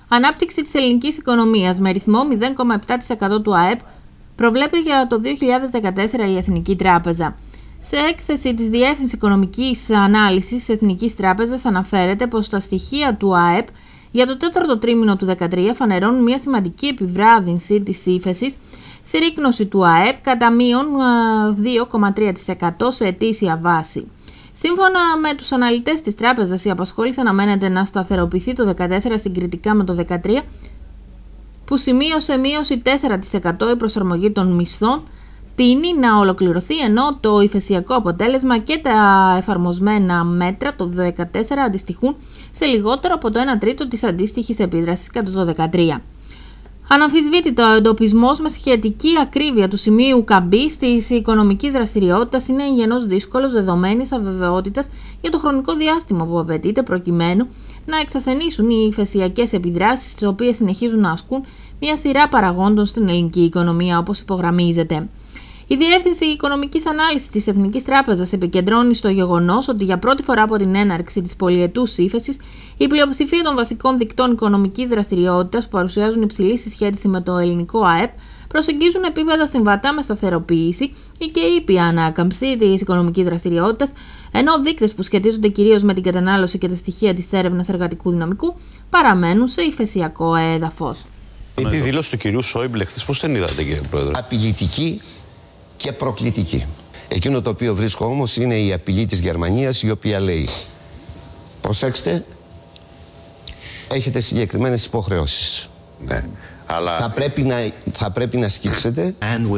Ανάπτυξη της ελληνικής οικονομίας με ρυθμό 0,7% του ΑΕΠ προβλέπει για το 2014 η Εθνική Τράπεζα. Σε έκθεση της Διεύθυνσης Οικονομικής Ανάλυσης της Εθνικής Τράπεζας αναφέρεται πως τα στοιχεία του ΑΕΠ για το τέταρτο τρίμηνο του 2013 φανερώνουν μια σημαντική επιβράδυνση της ύφεσης, συρρίκνωση του ΑΕΠ κατά μείον 2,3% σε ετήσια βάση. Σύμφωνα με τους αναλυτές της τράπεζας, η απασχόληση αναμένεται να σταθεροποιηθεί το 2014 συγκριτικά με το 2013, που σημείωσε μείωση 4%. Η προσαρμογή των μισθών τείνει να ολοκληρωθεί, ενώ το υφεσιακό αποτέλεσμα και τα εφαρμοσμένα μέτρα το 2014 αντιστοιχούν σε λιγότερο από το 1 τρίτο της αντίστοιχης επίδρασης κατά το 2013. Αναμφισβήτητα, ο εντοπισμός με σχετική ακρίβεια του σημείου καμπής της οικονομικής δραστηριότητας είναι εγγενώς δύσκολος δεδομένης αβεβαιότητας για το χρονικό διάστημα που απαιτείται προκειμένου να εξασθενήσουν οι υφεσιακές επιδράσεις, τις οποίες συνεχίζουν να ασκούν μια σειρά παραγόντων στην ελληνική οικονομία, όπως υπογραμμίζεται. Η Διεύθυνση Οικονομικής Ανάλυσης της Εθνικής Τράπεζας επικεντρώνει στο γεγονός ότι για πρώτη φορά από την έναρξη της πολυετούς ύφεσης, η πλειοψηφία των βασικών δικτών οικονομικής δραστηριότητας που παρουσιάζουν υψηλή συσχέτιση με το ελληνικό ΑΕΠ προσεγγίζουν επίπεδα συμβατά με σταθεροποίηση ή και ήπια ανάκαμψη της οικονομικής δραστηριότητας, ενώ δείκτες που σχετίζονται κυρίως με την κατανάλωση και τα στοιχεία της έρευνας εργατικού δυναμικού παραμένουν σε υφεσιακό έδαφος. Τη δήλωση του κυρίου Σόιμπλε χθες, πώς την είδατε, κύριε Πρόεδρε? Απειλητική και προκλητική. Εκείνο το οποίο βρίσκω όμως είναι η απειλή της Γερμανίας, η οποία λέει: προσέξτε, έχετε συγκεκριμένες υποχρεώσεις. Ναι, αλλά θα πρέπει να σκύψετε.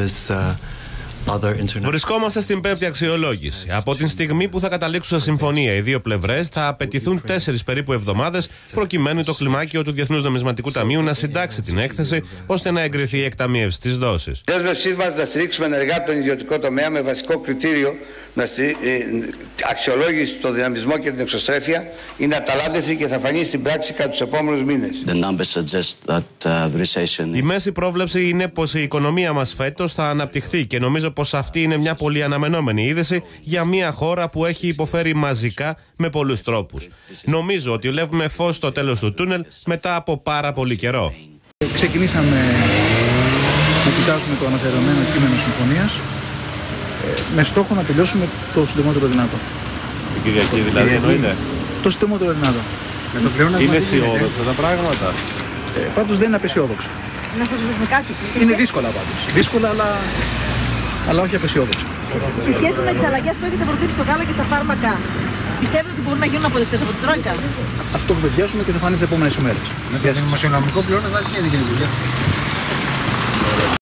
Βρισκόμαστε στην πέμπτη αξιολόγηση. Από την στιγμή που θα καταλήξουν σε συμφωνία οι δύο πλευρές, θα απαιτηθούν 4 περίπου εβδομάδες προκειμένου το κλιμάκιο του Διεθνούς Νομισματικού Ταμείου να συντάξει την έκθεση ώστε να εγκριθεί η εκταμείευση της δόσης. Δέσμευσή μας να στηρίξουμε ενεργά τον ιδιωτικό τομέα με βασικό κριτήριο αξιολόγηση το δυναμισμό και την εξωστρέφεια είναι αταλάντευτη και θα φανεί στην πράξη κατά τους επόμενους μήνες. Η μέση πρόβλεψη είναι πως η οικονομία μας φέτος θα αναπτυχθεί και νομίζω πως αυτή είναι μια πολύ αναμενόμενη είδηση για μια χώρα που έχει υποφέρει μαζικά με πολλούς τρόπους. Νομίζω ότι βλέπουμε φως στο τέλος του τούνελ μετά από πάρα πολύ καιρό. Ξεκινήσαμε να κοιτάζουμε το αναφερόμενο κείμενο συμφωνίας με στόχο να τελειώσουμε το συντομότερο δυνατό. Την Κυριακή δηλαδή εννοείται? Το συντομότερο δυνατό. Είναι αισιόδοξα τα πράγματα? Πάντως δεν είναι απεσιόδοξα. Είναι δύσκολα πάντως. Δύσκολα αλλά όχι απεσιόδοξα. Σε σχέση με τις αλλαγές που έχετε προτείνει στο γάλα και στα φάρμακα, πιστεύετε ότι μπορούν να γίνουν αποδεκτές από την Τρόικα? Αυτό που παιδιάσουμε και θα φανεί τις επόμενες ημέρες. Με το δημοσιονομικό πλέον δεν γίνεται δουλειά.